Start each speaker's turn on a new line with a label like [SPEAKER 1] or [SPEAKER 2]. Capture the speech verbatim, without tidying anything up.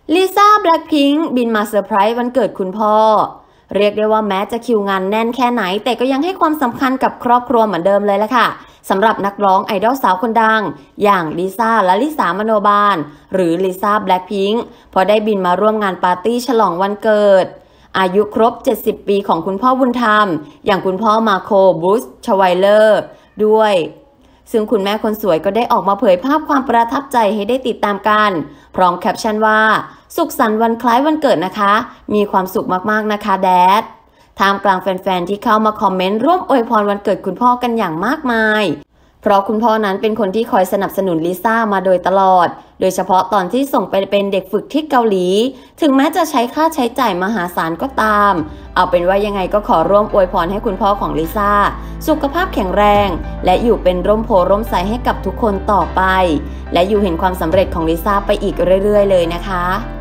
[SPEAKER 1] ลิซ่าแบล็คพิงค์บินมาเซอร์ไพรส์วันเกิดคุณพ่อเรียกได้ว่าแม้จะคิวงานแน่นแค่ไหนแต่ก็ยังให้ความสำคัญกับครอบครัวเหมือนเดิมเลยละค่ะสำหรับนักร้องไอดอลสาวคนดังอย่างลิซ่าและลิสามโนบาลหรือลิซ่าแบล็คพิงค์พอได้บินมาร่วมงานปาร์ตี้ฉลองวันเกิดอายุครบเจ็ดสิบปีของคุณพ่อบุญธรรมอย่างคุณพ่อมาโคบรูซชไวเลอร์ด้วยซึ่งคุณแม่คนสวยก็ได้ออกมาเผยภาพความประทับใจให้ได้ติดตามกันพร้อมแคปชั่นว่าสุขสันต์วันคล้ายวันเกิดนะคะมีความสุขมากๆนะคะแดดท่ามกลางแฟนๆที่เข้ามาคอมเมนต์ร่วมอวยพรวันเกิดคุณพ่อกันอย่างมากมายเพราะคุณพ่อนั้นเป็นคนที่คอยสนับสนุนลิซ่ามาโดยตลอดโดยเฉพาะตอนที่ส่งไปเป็นเด็กฝึกที่เกาหลีถึงแม้จะใช้ค่าใช้จ่ายมหาศาลก็ตามเอาเป็นว่ายังไงก็ขอร่วมอวยพรให้คุณพ่อของลิซ่าสุขภาพแข็งแรงและอยู่เป็นร่มโพร่มใสให้กับทุกคนต่อไปและอยู่เห็นความสำเร็จของลิซ่าไปอีกเรื่อยๆเลยนะคะ